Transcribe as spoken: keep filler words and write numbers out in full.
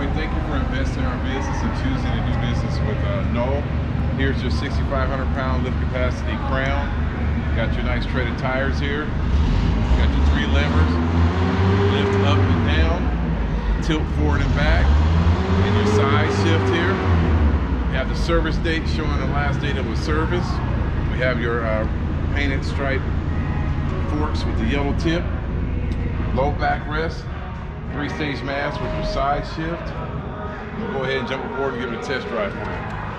Lloyd. Thank you for investing in our business and choosing to do business with uh, Knoll. Here's your sixty-five hundred pound lift capacity Crown. Got your nice treaded tires here. Got your three levers. Lift up and down. Tilt forward and back. And your side shift here. We have the service date showing the last date it was serviced. We have your uh, painted stripe forks with the yellow tip. Low backrest. Three-stage mast with your side shift. We'll go ahead and jump aboard and give it a test drive for you.